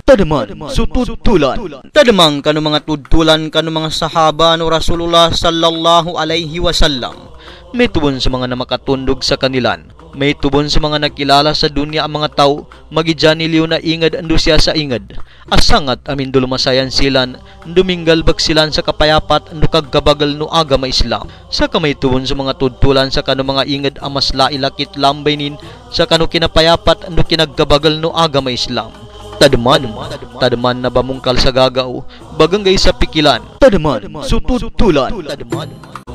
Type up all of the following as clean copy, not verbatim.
Tadaman sa tudtulan. Tadamang kanu mga tudtulan kanu mga sahaba no Rasulullah sallallahu alaihi wasallam. May tubon sa mga namakatundog sa kanilan. May tubon sa mga nakilala sa dunya ang mga tao. Magidyaniliw na ingad ando siya sa ingad. Asangat amin dulumasayan silan. Duminggal bagsilan sa kapayapat ando kagkabagal no agama Islam. Sa kamay tubon sa mga tudtulan sa kanu mga ingad amas lailakit lambaynin. Sa kanu kinapayapat ando kinagkabagal no agama Islam. Tadaman na bamungkal sa gagaw, baganggay sa pikilan. Tadaman, sututulan. Tadaman.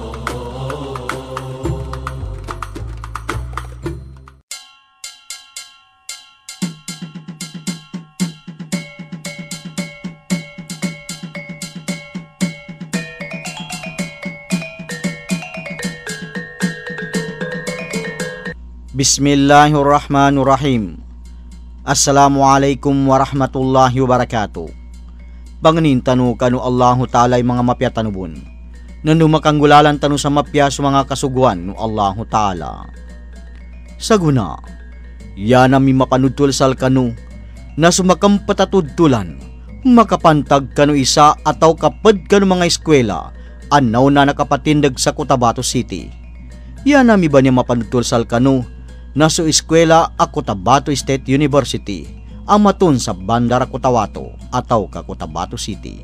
Bismillahirrahmanirrahim. Assalamualaikum warahmatullahi wabarakatuh. Banganin tanu kanu Allahu Ta'ala mga mapya tanubon. Nanu makanggulalan tanu sa mapya sa mga kasuguan no Allahu Ta'ala. Saguna, yan ami mapanudtul sal kanu na sumakampatatudtulan. Makapantag kanu isa ataw kapad kanu mga eskwela anaw na nakapatindag sa Cotabato City. Yan ami ba niya mapanudtul sal kanu naso eskwela a Cotabato State University amatun sa Bandar Cotabato ataw ka Cotabato City.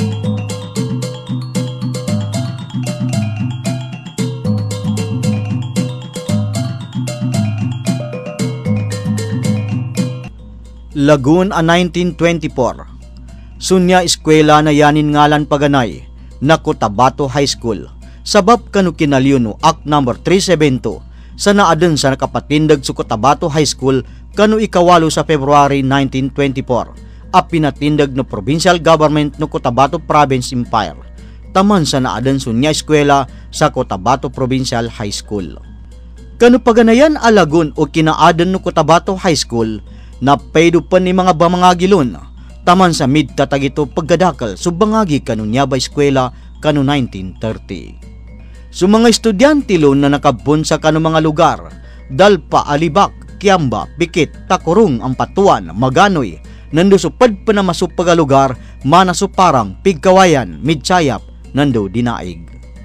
Lagun a 1924 sunya eskwela na yanin ngalan paganay na Cotabato High School sabab kanu kinaliw no Act No. 372 sa naadun sa nakapatindag sa Cotabato High School kanu ikawalo sa February 1924 a pinatindag no provincial government no Cotabato Province Empire taman sa naadun sunya eskwela sa Cotabato Provincial High School. Kanu paganayan alagon o kinaadan no Cotabato High School na paydo pa ni mga bamangagilon taman sa mid-tatagito paggadakal subangagi kanu niya ba eskwela kanu 1930. So mga estudyante lo na nakabun sa kanu mga lugar, Dalpa, Alibak, Kiamba, Pikit, Takurong, Ampatuan, Maganoy, nando supad pa na masupag lugar, manasuparang, Pigkawayan, Midsayap, nando dinaig.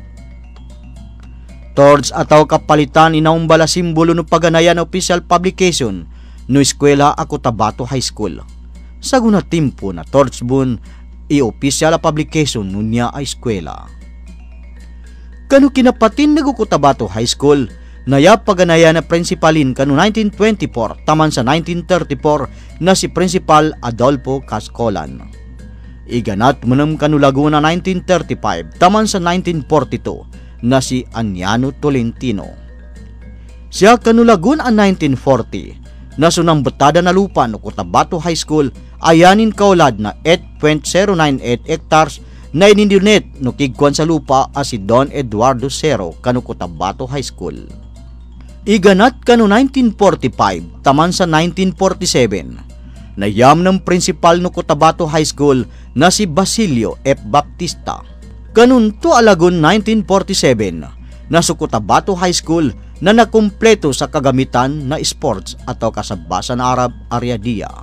Towards ataw kapalitan inaumbala simbolo no paganayan official publication no eskwela a Cotabato High School. Saguna timpo na towards bun i-official publication no niya a eskwela. Kanu kinapatin nago Cotabato High School naya paganaya na principalin kanu 1924 taman sa 1934 na si Principal Adolfo Cascolan. Iganat munam kanu Laguna 1935 taman sa 1942 na si Aniano Tolentino. Siya kanu Laguna 1940 na sunang betada na lupa no Cotabato High School ayanin kaulad na 8.098 hectares na inindinet no kigkuan sa lupa as si Don Eduardo Cero kanu Cotabato High School. Iganat kanu 1945 taman sa 1947 nayam ng principal no Cotabato High School na si Basilio F. Baptista. Kanunto alagon 1947 na sa Cotabato High School na nakumpleto sa kagamitan na sports ataw kasabasan Arab Ariadia.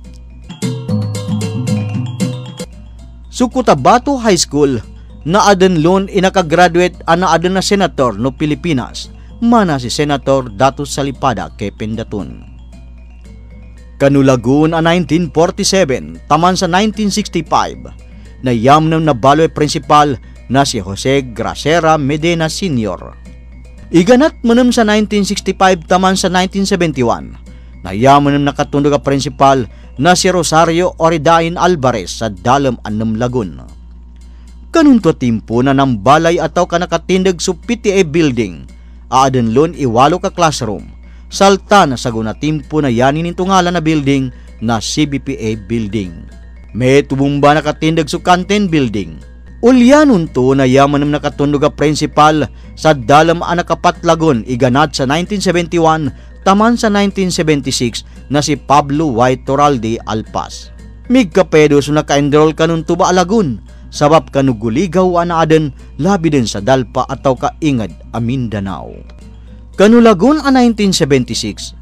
Sa Cotabato High School, naadan lon inakagraduate anaadan na senator no Pilipinas, mana si Senator Datus Salipada Kependatun. Kanulagun a 1947, taman sa 1965, nayam ng nabaloy principal na si Jose Gracera Medina Sr. Iganat manam sa 1965 taman sa 1971, nayam ng nakatundog a principal na si Rosario Oridain Alvarez sa Dalam Anam Lagun. Kanunto timpo na ng balay ataw ka nakatindag sa PTA building, aadan lon iwalo ka classroom, salta na saguna timpo na yanin ngalan na building na CBPA building. May tubumba nakatindag sa canteen building. Ulyanon to na yaman ng nakatundog a principal sa Dalam Anakapatlagon iganat sa 1971 taman sa 1976 na si Pablo Y. Toralde Alpas. Migkapedo so naka-enroll kanun tuba alagun sabab kanuguligaw anaaden labi din sa Dalpa ataw kaingad a Mindanao. Kanulagon a 1976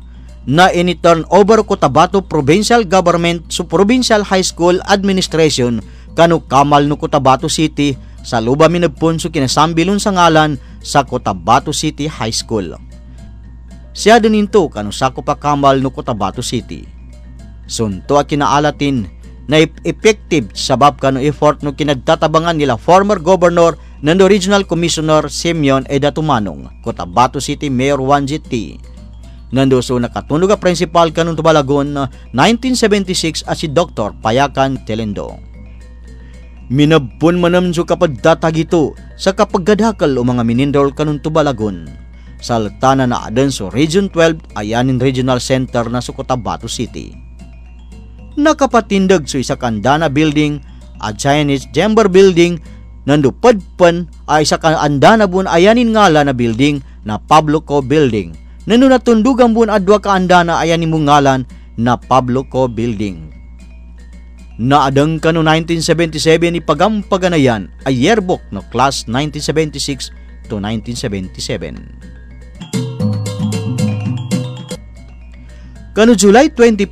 na ini-turn over Cotabato Provincial Government sa Provincial High School Administration kanu kamal no Cotabato City sa luba minagpon so kinasambilon sa ngalan sa Cotabato City High School. Siya dininto kanu sako pa kamal no Cotabato City. Sunto a kinaalatin na effective sabab kanu effort no kinagtatabangan nila former governor nando Regional Commissioner Simeon Eda Tumanong, Cotabato City Mayor Juan G.T. Nando so nakatunog a principal kanun Tubalagon 1976 as si Dr. Payakan Telendo. Minabpon manam so kapaddatag ito sa kapaggadakal o mga minindol kanun Tubalagon. Saltana na adan so Region 12 ayanin Regional Center na sa Cotabato City. Nakapatindag so isa kandana building at Chinese Chamber building nando padpan ay isa kandana bun ayanin ngala na building na Pablo Co building. Nano natundugan bun adwa ka andana ayanin mong ngalan na Pablo Co building. Naadang kano 1977 ipagampaganayan ay yearbook no class 1976 to 1977. Kano July 25,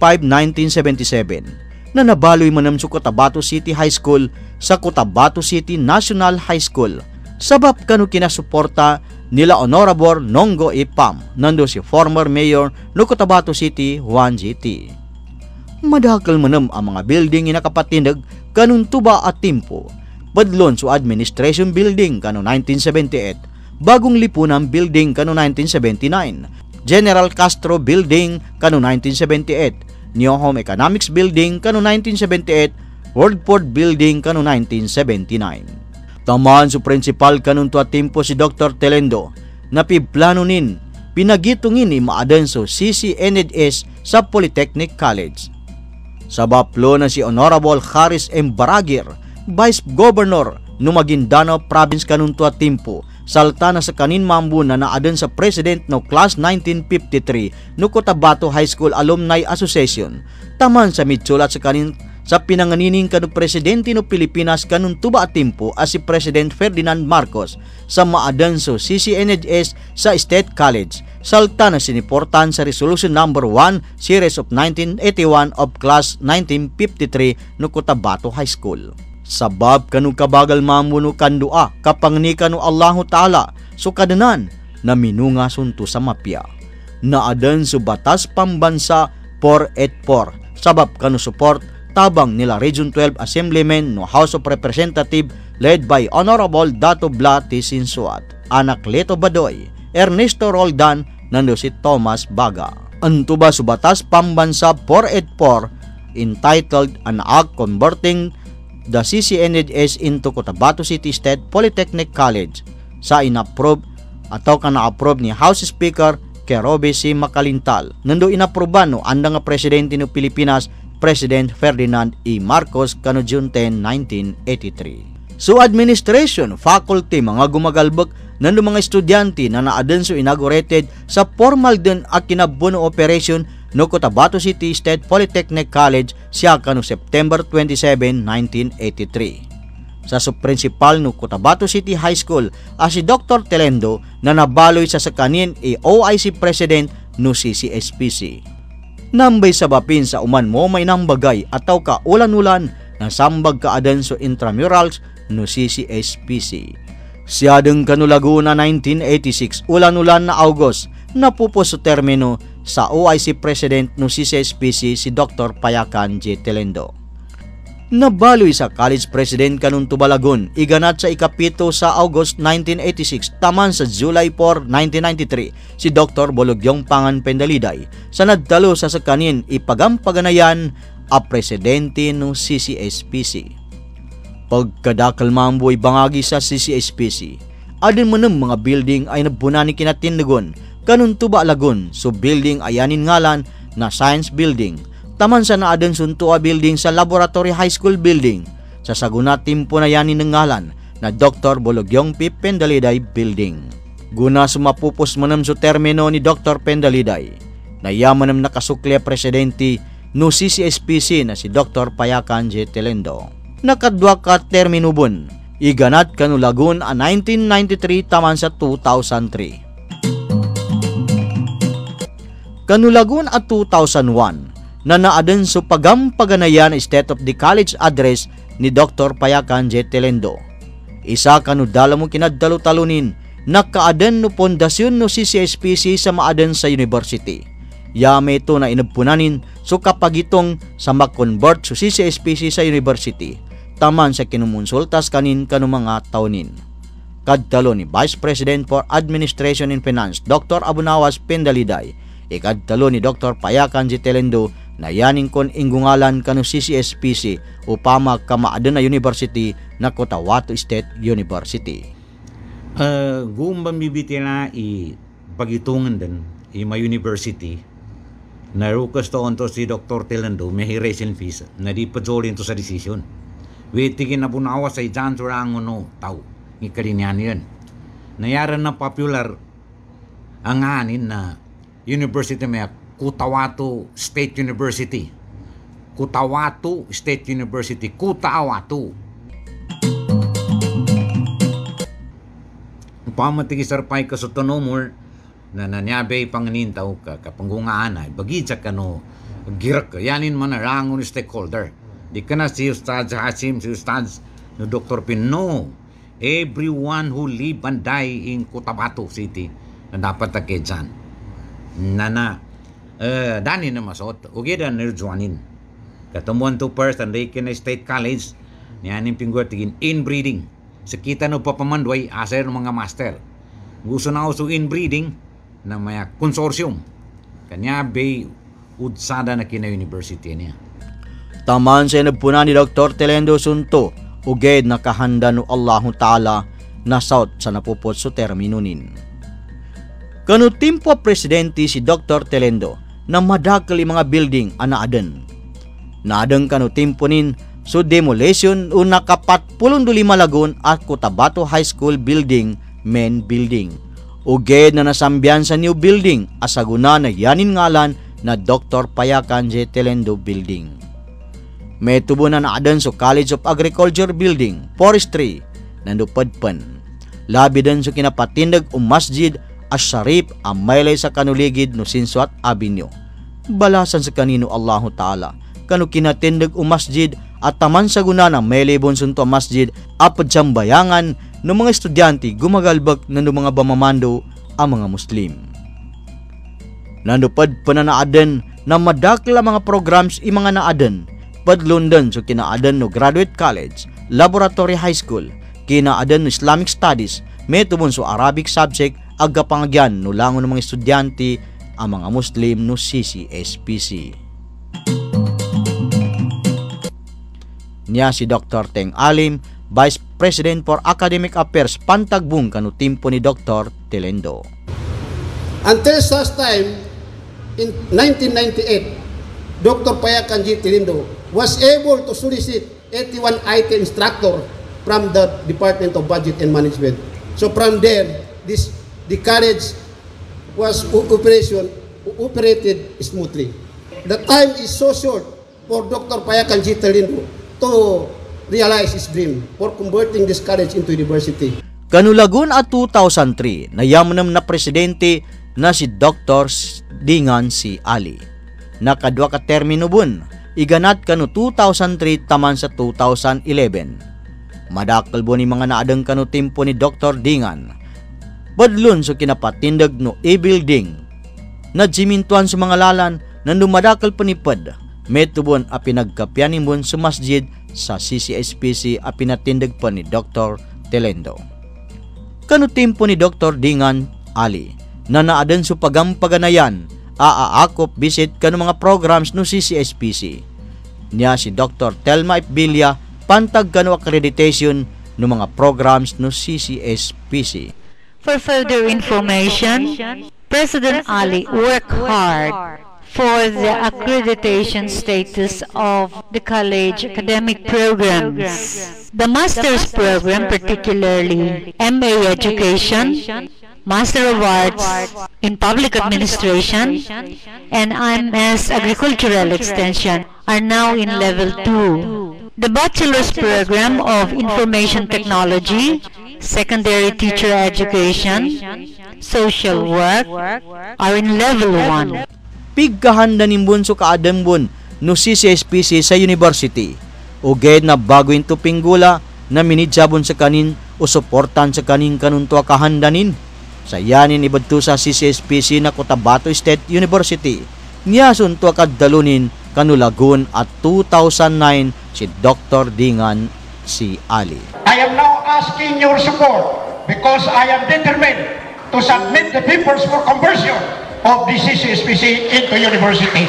1977 na nabaloy manam sa Cotabato City High School sa Cotabato City National High School sabab kano kinasuporta nila Honorable Nongo Ipam nando si former mayor no Cotabato City Juan G.T. Madakal manam ang mga building inakapatindag kanun tuba at timpo. Padlon so administration building kano 1978, bagong lipunan building kano 1979, General Castro building kano 1978, New Home Economics building kano 1978, Worldport building kano 1979. Tamaan sa principal kanun tuwa timpo si Dr. Telendo na piplanunin, pinagitungin ni maadenso CCNHS sa Polytechnic College. Sa baplo na si Honorable Haris M. Baragir, Vice Governor no Maguindanao Province kanun tuwa timpo, salta na sa kanin mambu na naaden sa President no Class 1953 no Cotabato High School Alumni Association. Taman sa mitsulat sa kanin sa pinanganining kanu presidente no Pilipinas kanun tuba at timpo as si President Ferdinand Marcos sa maadanso CCNHS sa State College. Salta na siniportan sa Resolution Number 1 Series of 1981 of Class 1953 no Cotabato High School. Sabab kanu kabagal mamuno kandua kapangni kanu Allahu Ta'ala so kadanan na minunga sunto sa mapya. Naadan sa batas pambansa 484 sabab kanu support tabang nila Region 12 Assemblyman no House of Representative led by Honorable Dato Blati Sinsuat, anak Leto Badoy, Ernesto Roldan, nando si Thomas Baga. Antuba sa batas pambansa 484 entitled An Act Converting the CCNHS into Cotabato City State Polytechnic College sa inapprove ataw ka na-approve ni House Speaker Kerobe C. Makalintal. Nando inaproban no anda nga presidente no Pilipinas President Ferdinand E. Marcos kano June 10, 1983. So administration, faculty, mga gumagalbak nando mga estudyante na naaden so inaugurated sa formal din at kinabuno operation no Cotabato City State Polytechnic College siya kano September 27, 1983. Sa subprincipal no Cotabato City High School as si Dr. Telendo na nabaloy sa sakanin OIC President no CCSPC. Nambay sabapin sa uman mo may nambagay ataw ka ulan-ulan na sambag kaadan so intramurals no CCSPC. Siyadeng kanu Laguna 1986 ulan-ulan na August napupos sa termino sa OIC President no CCSPC si Dr. Payakan J. Telendo. Nabaloy sa College President kanun Tubalagon iganat sa ikapito sa August 1986 taman sa July 4, 1993 si Dr. Bologyong Pangan Pendaliday sa nadtalo sa sakanin ipagampaganayan a Presidente no CCSPC. Pagkadakal mamboy bangagi sa CCSPC adin manam mga building ay nabunani kinatindagon kanun Tubalagon so building ayanin ngalan na Science Building. Taman sa naaden suntua building sa Laboratory High School building sa saguna timpo na yanin ng ngalan na Dr. Bologyong P. Pendaliday building. Guna sumapupos manam so termino ni Dr. Pendaliday na yamanam nakasukli presidente no CCSPC na si Dr. Payakan J. Telendo. Nakadwa ka termino bun iganat kanu Lagun a 1993 taman sa 2003. Kanulagon at 2001 na naaden so pagampaganayan State of the College Address ni Dr. Payakan J. Telendo. Isa kanudala mo kinadtalo-talunin nakaaden no pondasyon no CCSPC sa maaden sa university. Yame ito na inabpunanin so kapag itong sa mag-convert so CCSPC sa university, taman sa kinumonsultas kanin mga taunin. Kadtalo ni Vice President for Administration and Finance Dr. Abunawas Pendaliday, ikadtalo ni Dr. Payakan J. Telendo na yaning kon ingungalan kanu CCSPC upama kamaaden na university na Cotabato State University. Gumbang bibiti na pagitungan din may university na rukas to onto si Dr. Telendo may resin fees na di pajolin to sa decision. Witigin na bunawa sa ijan surango no tao ni karinyan yan. Nayaran na popular ang anin na university may Cotabato State University. Cotabato State University. Cotabato. Pamatigi sarpay ka sa tonomor na nanyabe panganintaw ka kapanggungaan ay bagidsa ka no girak ka yanin man rangon stakeholder di ka na si Ustad Hasim si Ustad no Dr. Pino everyone who live and die in Cotabato City na dapat takedyan na dani na masot ugida nirjuanin katumuan to person they can State College niyanin pinggot tigin inbreeding sakita no papamandway aser ng mga master gusto na uso inbreeding na may consortium kanya bay udsada na kina university niya. Taman sa inabpunan ni Dr. Telendo Sunto uged nakahanda no Allahu Ta'ala na south sa napupot so terminunin. Kanu timpo presidente si Dr. Telendo na madakali mga building anaaden. Naadeng kanu timpo nin so demolition o nakapat 75 lagun at Cotabato High School building main building. Uged na nasambyan sa new building asaguna na yanin ngalan na Dr. Payakan J. Telendo building. May tubo na naaden so College of Agriculture building, forestry, nandupadpan. Labi din so kinapatindag masjid as-Sharif ang maylay sa kanuligid no Sinswat Avenue. Balasan sa kanino Allahu Ta'ala kanu kinatindag masjid at taman sa guna ng maylibon sunto masjid apad siyang bayangan ng mga estudyante gumagalbag ng mga bamamando ang mga Muslim. Nandupad pa na naaden na madakla mga programs mga naaden padlundan so kinaaden no Graduate College, Laboratory High School, kinaaden no Islamic Studies, may tubon so Arabic subject agapangagyan no langon ng mga estudyante ang mga Muslim no CCSPC. Niya si Dr. Teng Alim, Vice President for Academic Affairs pantagbong kanu timpo ni Dr. Telendo. Until such time, in 1998, Dr. Payakan J. Telendo was able to solicit 81 IT instructor from the Department of Budget and Management. So from there, the college was operated smoothly. The time is so short for Dr. Payakan J. Telendo to realize his dream for converting this college into university. Kanulagon at 2003, nayamanam na presidente na si Dr. Dingan C. Ali. Nakadwa ka termino bun, iganat kanu 2003 taman sa 2011. Madakal bo ni mga naadang kanu timpo ni Dr. Dingan. Badlun so kinapatindag no e-building. Nadzimintuan sa mga lalan na dumadakal panipad. Metubon a pinagkapyanin bun sa masjid sa CCSPC a pinatindag pa ni Dr. Telendo. Kanu timpo ni Dr. Dingan Ali na naaden sa pagampaganayan aaakop visit kanu mga programs no CCSPC. Niya si Dr. Telma Ipbilia pantag kanu accreditation no mga programs no CCSPC. For further information, President Ali worked hard for the accreditation status of the college academic programs. The master's program, particularly MA Education, Master of Arts in Public Administration, and MS Agricultural Extension are now in level 2. The bachelor's program of Information Technology, Secondary Teacher Education, Social Work are in level 1. pigkahanda nimbon so kaadambon no CCSPC sa university. Uged na bago into pinggula na minidyabon sa kanin o suportan sa kanin kanunto kahandanin. Sa yanin ibadto sa CCSPC na Cotabato State University. Niyason to akadalunin kanulagon at 2009 si Dr. Dingan si Ali. I am now asking your support because I am determined to submit the papers for conversion of the CCSPC into university.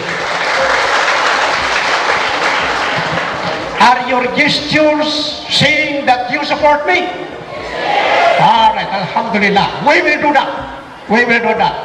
Are your gestures saying that you support me? All right, alhamdulillah. We will do that. We will do that.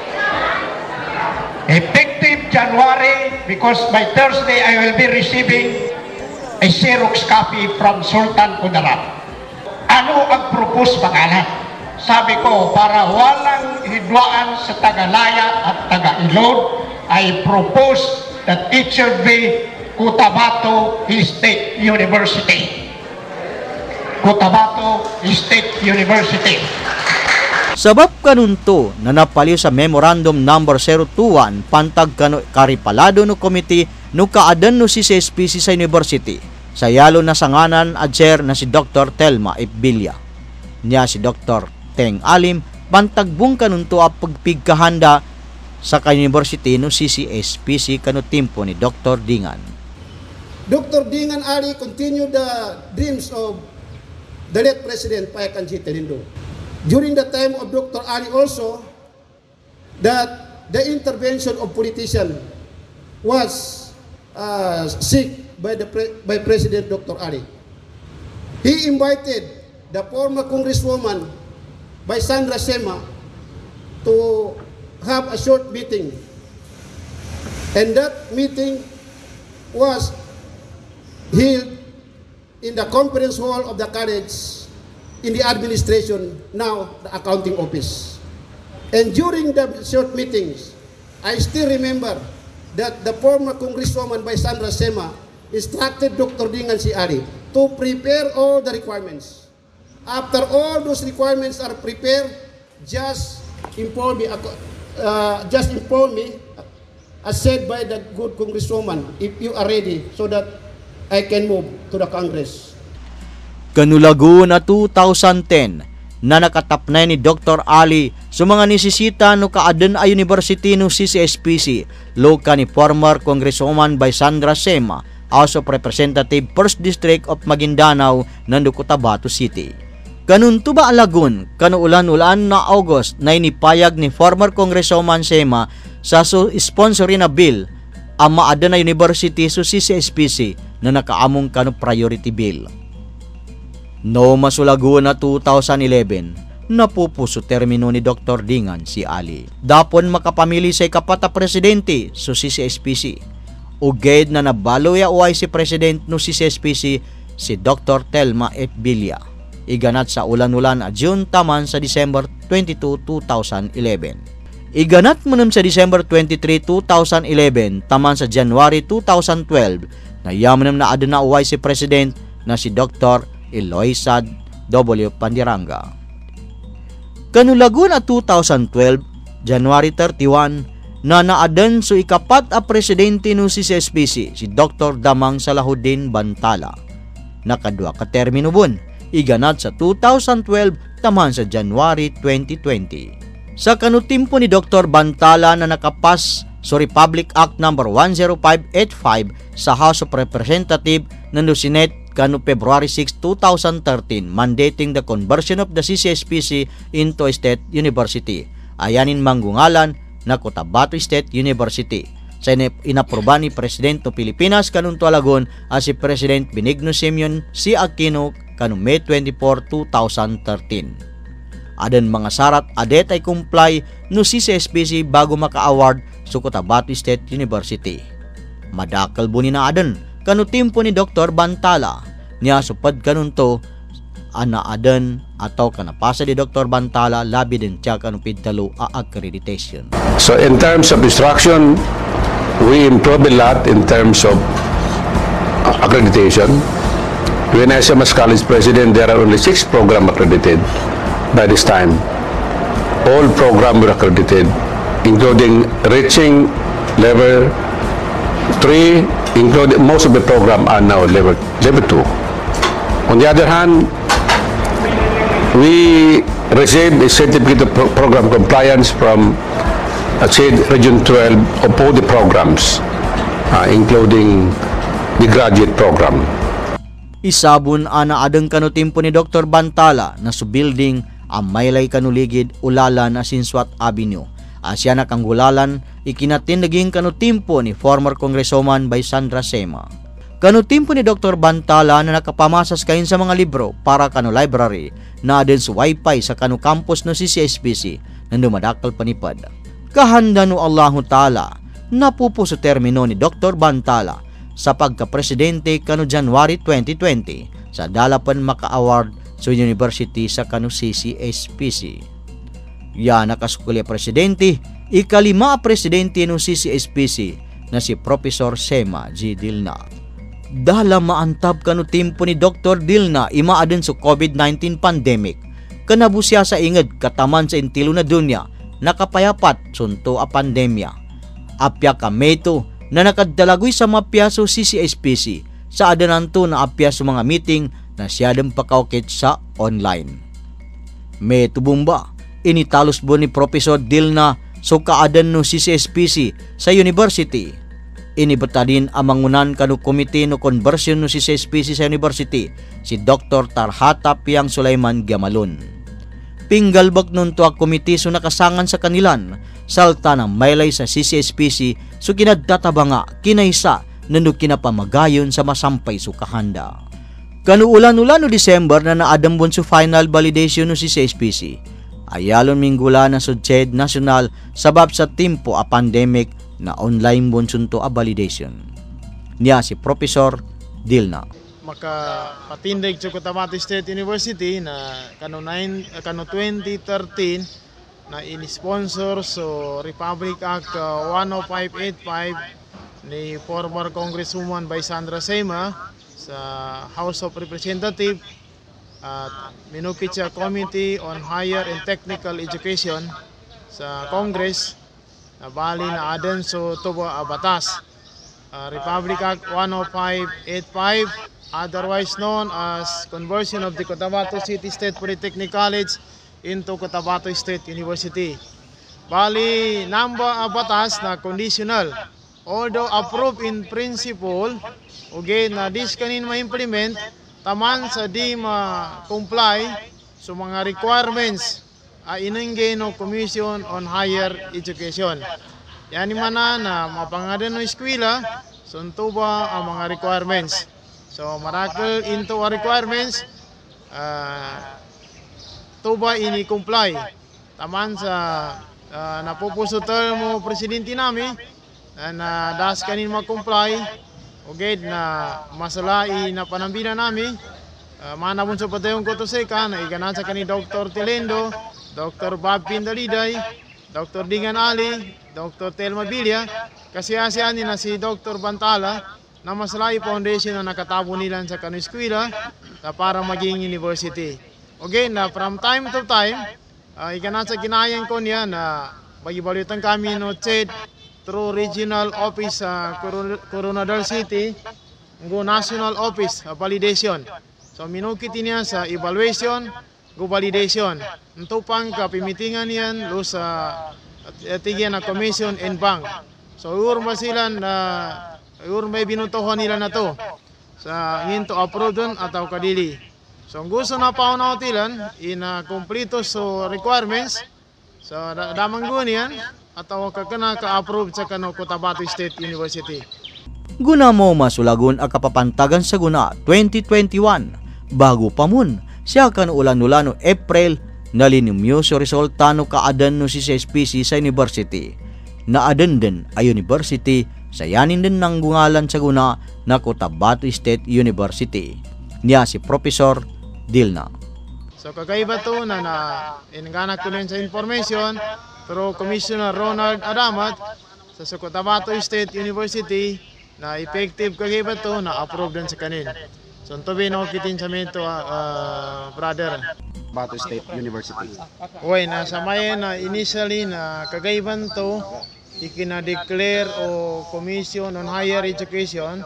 Effective January, because by Thursday I will be receiving a Xerox copy from Sultan Kudarat. Ano ang propose pangalan? Sabi ko, para walang hidwaan sa Tagalaya at Taga-Ilod, I propose that it should be Cotabato State University. Cotabato State University. Sabab kanunto na napaliw sa Memorandum Number 021 pantag karipalado no committee no kaadan no CCSPC sa university. Sa yalo na sanganan adjer na si Dr. Telma F. Villa. Niya si Dr. Teng Alim pantagbong kanunto ang pagpigkahanda sa ka-university no CCSPC kanu timpo ni Dr. Dingan. Dr. Dingan Ali continued the dreams of the late President Payakan G. Telindo. During the time of Dr. Ali also, that the intervention of politicians was seek by President Dr. Ali. He invited the former Congresswoman by Sandra Sema to have a short meeting. And that meeting was held in the conference hall of the college in the administration, now the accounting office. And during the short meetings, I still remember that the former Congresswoman by Sandra Sema instructed Dr. Dingan C. Ali to prepare all the requirements. After all those requirements are prepared, just inform me, as said by the good Congresswoman, if you are ready, so that I can move to the Congress. Kanulago na 2010 na nakatapnay ni Dr. Ali sa mga nisisita no kaadan a University no CCSPC loka ni former Congresswoman by Sandra Sema, House of Representative 1st District of Maguindanao ng Cotabato City. Kanunto ba alagon kanuulan-ulan na August na inipayag ni former Congresswoman Sema sa sponsorin na bill ang maada na University so CCSPC na nakaamong kanu priority bill. No masulago na 2011, napupuso termino ni Dr. Dingan si Ali. Dapon makapamili sa ikapata presidente so CCSPC. Uged na nabaloy uay si president no CCSPC si Dr. Telma F. Villa. Iganat sa ulan-ulan a June taman sa December 22, 2011. Iganat manam sa December 23, 2011 taman sa January 2012 na yamanam na aduna uway si President na si Dr. Eloisa W. Pandiranga. Kanulagon at 2012, January 31, na naadan so ikapat a presidente no CCSPC si Dr. Damang Salahuddin Bantala. Nakadwa ka termino bun, iganat sa 2012 taman sa January 2020. Sa kanutimpo ni Dr. Bantala na nakapas so Republic Act No. 10585 sa House of Representatives ng Senate kanu February 6, 2013 mandating the conversion of the CCSPC into a state university. Ayanin manggungalan na Cotabato State University. Sa inaproba ni Presidente Pilipinas kanun tualagon as si President Benigno Simeon C. Aquino kanu May 24, 2013. Adan mga sarat adet ay comply no CCSPC bago maka-award sa Cotabato State University. Madakal bunin na adan kanu timpo ni Dr. Bantala niya supad kanun to ana adan ataw kanapasa ni Dr. Bantala labi din tiya kanu pidtalo a accreditation. So in terms of instruction, we improve a lot in terms of accreditation. When I was college president, there are only 6 programs accredited by this time. All programs were accredited, including reaching level 3, including most of the program are now level 2. On the other hand, we received a certificate of program compliance from Region 12 of all the programs, including the graduate program. Isabon ana adeng kanu timpo ni Dr. Bantala na su building ang maylay kanu ligid ulalan asin Swat Avenue. Asya na kang gulalan ikinatin naging kanu timpo ni former Congresswoman by Sandra Sema. Kanu timpo ni Dr. Bantala na nakapamasas kain sa mga libro para kanu library na adin sa wifi sa kanu campus no CCSPC na dumadakal panipad. Kahanda no Allahu Ta'ala napupo sa termino ni Dr. Bantala sa pagka-presidente kanu January 2020 sa Dalapan Maka-Award sa University sa kanu CCSPC. Yan nakasukulya presidente, ikalima presidente ng CCSPC na si Professor Sema G. Dilna. Dahil maantab kanu timpo ni Dr. Dilna imaadin sa COVID-19 pandemic, kanabusya sa inged kataman sa intilo na dunya, nakapayapat sunto a pandemya. Apya kameto na nakadalagoy sa mapyaso CCSPC sa adananto na apyaso mga meeting na siyadang pakaukit sa online. May tubumba, initalos bo ni Professor Dilna so kaadan no CCSPC sa university. Inibata din ang mangunan kanu komite no conversion no CCSPC sa university si Dr. Tarhata Piang Sulaiman Gamalon. Pinggalbag nun to ang komite so nakasangan sa kanilan salta ng maylay sa CCSPC so kinadtatabanga kinaysa nando kinapamagayon sa masampay so kahanda. Kanu ulan-ulan no December na naadambon so final validation no CCSPC. Ayalon minggula na sudched national sabab sa timpo a pandemic na online bonsunto a validation. Niya si Professor Dilna. Makapatindig sa Cotabato State University na kano 2013 na in-sponsor so Republic Act 10585 ni former Congresswoman by Sandra Sema sa House of Representatives at minukit siya Committee on Higher and Technical Education sa Congress na bali na aden so tubo a batas Republic Act 10585, otherwise known as conversion of the Cotabato City State Polytechnic College into Cotabato State University. Bali namba a batas na conditional, although approved in principle, okay, na dis kanin ma-implement taman sa di ma-comply sa mga requirements inengge no Commission on Higher Education. Yani mana na mapangadan no eskwela sunto ba ang mga requirements. So marakal into our requirements to ba ini-comply taman sa napupuso mo presidente namin na das kanin mag-comply okay na masalai na panambina namin manabon sa patayong kotoseka na iganan sa kani Dr. Tilendo, Dr. Bob Pindaliday, Dr. Dingan Ali, Dr. Telma Villa, kasi asyan na si Dr. Bantala na masalai foundation na nakatabo nila sa kanu eskwela para maging university. Okay, na from time to time, iganan sa ginayang ko niya na bagibalitan kami no CHED through regional office sa Coronadal City, go national office validation. So minukit niya sa evaluation, go validation. Ito pang kapimitingan niyan lo sa tigyan na commission and bank. So urma sila na urma binutohan nila na to sa nginto approve dun ataw kadili. So gusto na paunautilan in kompleto so requirements so damang gunian ataw kakana ka-approve sa kano Cotabato State University. Guna mo masulagon ang kapapantagan sa guna 2021 bago pa mun siya kan ulan-ulan no April nalinimyo so resulta no kaadan no CCSPC sa university. Naadan din ay university sa yanin din ng gungalan sa guna na Cotabato State University. Niya si Professor Dilna. So kakaiba to na inganak ko sa information through Commissioner Ronald Adamat sa Cotabato State University na effective kakaiba to na approve din sa kanin. So ito binakitin sa mento brother. Cotabato State University. Uy, nasa mayan na initially na kagaiban to ikina-declare o Commission on Higher Education,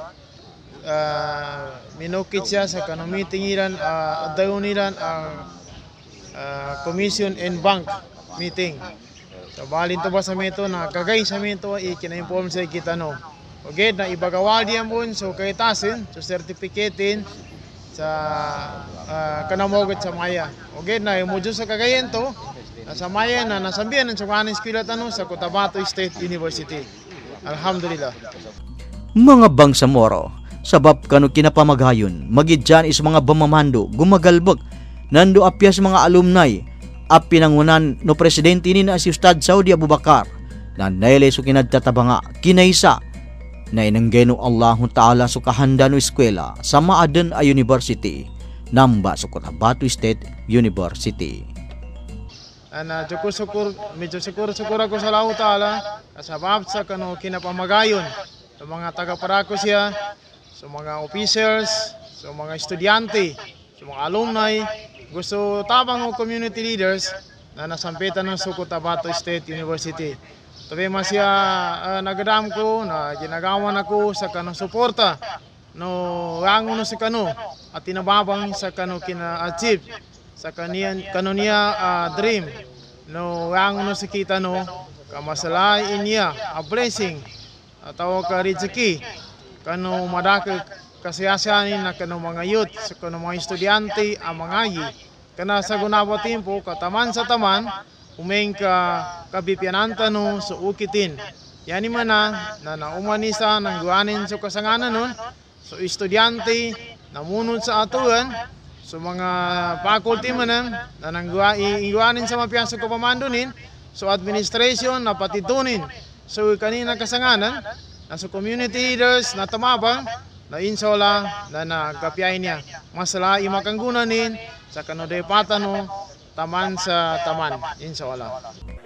minukit siya sa kanang meeting ilan, daw nilan ang Commission and Bank meeting. So balin to ba sa mito na kagay sa mito ikina-inform sa kita no. Okay, na ibagawal diyan mo so kay tasin, so certificatein sa kanamogot sa maya. Okay, na imudyo sa kagayan to, nasa maya na nasambihan ng Sukaning Eskwela tanong sa Cotabato State University. Alhamdulillah. Mga bangsamoro, sabab kanu kinapamagayon, magidyan is mga bamamando, gumagalbag, nando apyas mga alumni, at pinangunan no presidente ni na si Ustad Saudi Abubakar, na nailay so kinadtatabanga, kinaysa, na inanggeno Allahu Ta'ala so kahanda no eskwela sa Maaden a University, namba sa Cotabato State University. Medyo syukur ako sa Allah Ta'ala, sabab sa kanu kinapamagayon, sa mga taga-parako siya, sa mga officers, sa mga estudyante, sa mga alumni, gusto tabang o community leaders na nasampitan ng Cotabato State University. Tabi masya nagadam ko na ginagawan ako sa kanong suporta no rango no sa kano at tinababang sa kano kina-achieve sa kaniya dream no rango no sa kita no kamasalay niya a blessing ataw ka rizki kano madaka kasiyasyanin na kano mga youth sa kano mga estudyante ang mga yi kana sa gunawa tempo kataman sa taman umeng ka kabipiananta no sa ukitin yani man na naumanisa ng guanin sa kasanganan nun so estudyante namunod sa atuan so mga faculty man na nangguanin sa mapiyansa ko pamandunin so administration na patitunin so kanina kasanganan na sa community leaders na tamabang na insola na nagkapiyay niya masala imakanggunanin sa kanoday patano taman sa taman insola.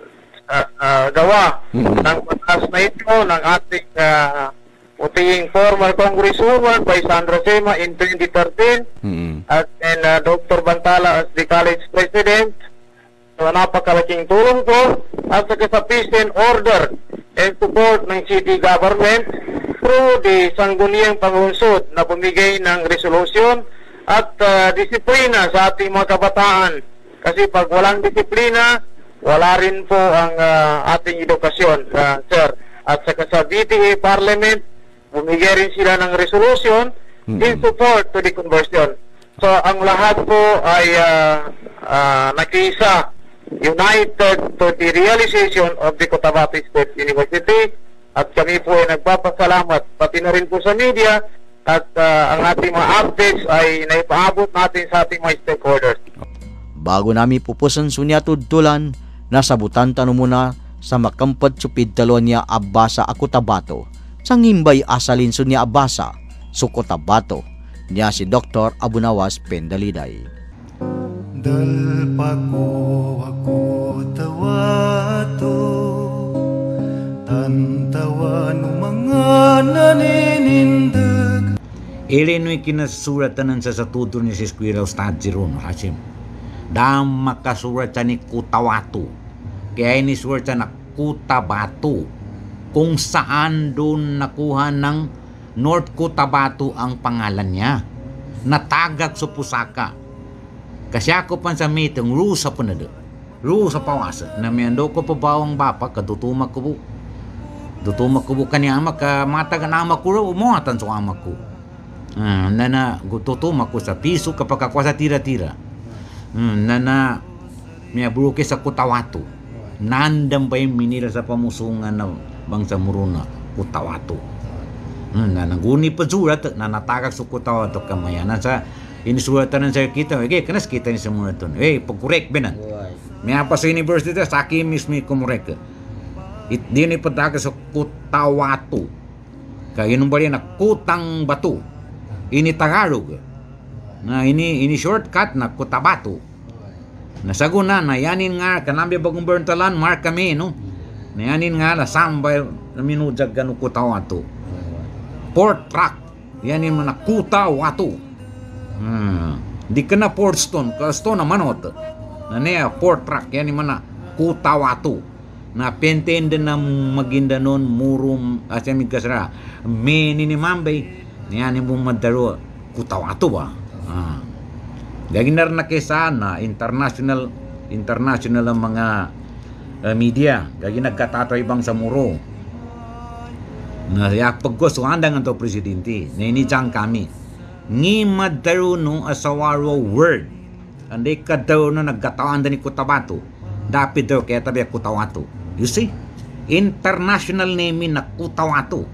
Gawa ng batas na ito ng ating puting former congresswoman by Sandra Sema in 2013 at Dr. Bantala as the college president. So napakalaking tulong po at sa peace and order and support ng city government through the sangguniang pangunsod na bumigay ng resolution at disiplina sa ating mga kabataan. Kasi pag walang disiplina, wala rin po ang ating edukasyon, sir. At saka sa DTE Parliament, bumigay rin sila ng resolution in support to the conversion. So, ang lahat po ay nakiisa, united to the realization of the Cotabato State University. At kami po ay nagpapasalamat, pati na rin po sa media, at ang ating mga updates ay naipaabot natin sa ating mga stakeholders. Bago nami pupusan sunya tudtulan, nasabutan tano muna sa makampad supid talon niya Abasa a Cotabato, sang himbay asalin sunya Abasa, so Cotabato, niya si Dr. Abunawas Pendaliday. Dalpako ako tawato, tantawan mga naninindag. Ilino'y kinasuratan sa tuturo ni si Eskwela Ustad Jeron Hashim. Dam makasuratan ni Cotabato. Kaya ini suratan na Cotabato. Kung saan doon nakuha ng North Cotabato ang pangalan niya. Natagak sa pusaka. Kasi ako pan sa meeting, rusa po na doon. Rusa pawasa. Namiyando ko pa bawang bapa, katutumak ko po. Tutumak ko po kanya amak, matagan amak ko, umuatan sa amak ko. Nana, tutumak ko sa piso kapag ako sa tira-tira. Nana, may buruke sa Cotabato. Nandang pa yung minira sa pamusungan na bangsa muruna, Cotabato. Nanaguni pa surat, nanatagak sa Cotabato kamaya. Nasa inisuratan ng sa'yo kita, kanas kita ni sa muna ito. Pag-correct ba na? May apa sa university, sa akin mismo kumurek. Di na ipatagak sa Cotabato. Kaya yun ba rin na Kutang Bato. Ini Tagalog. Na ini shortcut na Cotabato. Nasaguna na yanin nga kanambi bagong berntalan mark kami no. Na yanin nga la sambay na minujag ganu Cotabato. Port truck. Yanin man na Cotabato. Di ka na Port Stone, ka stone na manot. Na niya Port truck yanin man na Cotabato. na pentende na Maguindanon murum asamig kasra meninimambay niyan mo madaro kutawato ba gaginar na kesana international ang mga media gagi nagkatatoy bang sa muro na yak paggustuhan to presidente na inijang kami ni madaro no asawaro word andi kadaw no nagkatawan ni Cotabato dapat daw kaya tabi Cotabato you see international name na Cotabato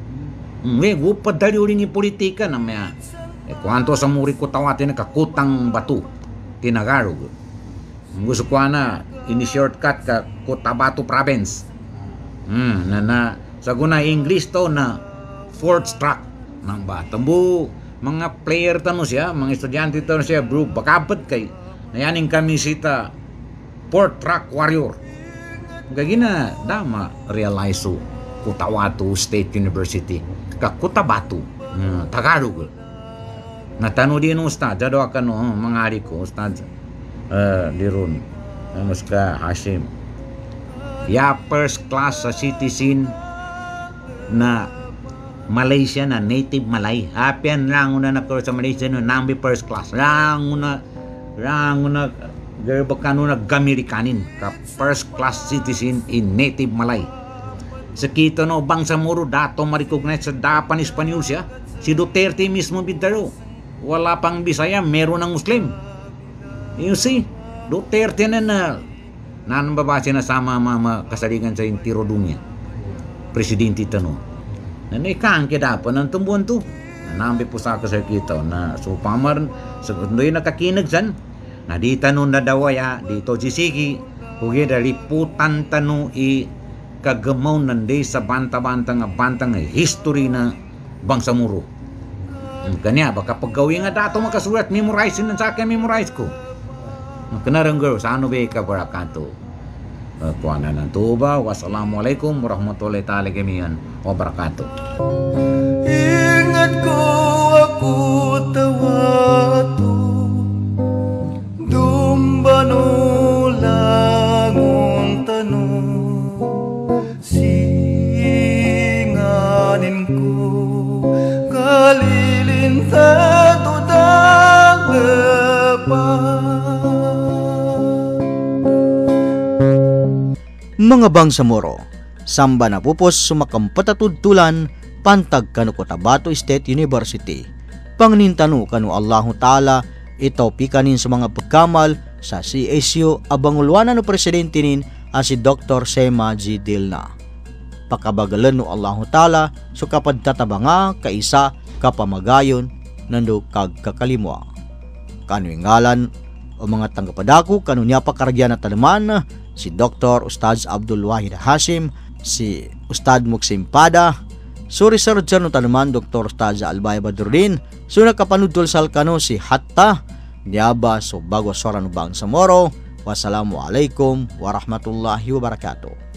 upad dali uling politika na may kwanto sa muri Cotabato na kakutang batu tinagarog gusto ko na ini-shortcut ka Cotabato province na saguna English to na fourth track ng batambo mga player tano siya mga estudyante tano siya bro bakabat kay nayaning kami sita fourth track warrior gagina dama realize so Cotabato State University ka Cotabato Tagalog natano din ng ustad jado ka no mga ari ko ustad diron mas ka Hashim ya first class sa citizen na Malaysia na native Malay apian lang una na sa Malaysia no nambi first class lang una gerbakano na Amerikanin ka first class citizen in native Malay sa kita no Bangsamoro dato ma-recognize sa dapan Espanyol siya si Duterte mismo bintaro wala pang Bisaya meron ng Muslim you see Duterte na nanambabase na sama mga kasaligan sa Tirodumia presidente tano na naikang kidapan ng tumbuan to nanambi po sa kita na so pamar sa kundoy nakakinag san na di tanong na dawaya dito sisiki hugi da liputan tano i kagamaw nanday sa bantang history na Bangsamoro kanya baka paggawin nga dato makasulat memorize na sa akin memorize ko kanarang girl sa ano ba ka barakato kuana ng tuba wassalamualaikum warahmatullahi ta'ala kamiyan wabarakatuh ingat ko ako tawato dumbano langon tanong singanin ko kalilin sa tudang mga Bangsamoro, samba na pupos sumakampatatudtulan pantag kanu Cotabato State University. Pangnintano kanu Allahu Ta'ala itaw pikanin sa mga pagkamal sa CSU abangulwanan no presidente nin si Dr. Sema G. Dilna. Pakabagalan no Allahu Ta'ala so kapad tatabanga kaisa kapamagayon nando kag kakalimwa. Kanu ngalan o mga tanggapadako kanu niya pakaragyan na tanaman si Dr. Ustad Abdul Wahid Hashim, si Ustad Muksim Pada, Suri Surgeon no tanaman Dr. Ustad Albay Badruddin, so nakapanudtol sa alkano si Hatta, Diaba so bago sora no Bangsamoro. Wassalamualaikum warahmatullahi wabarakatuh.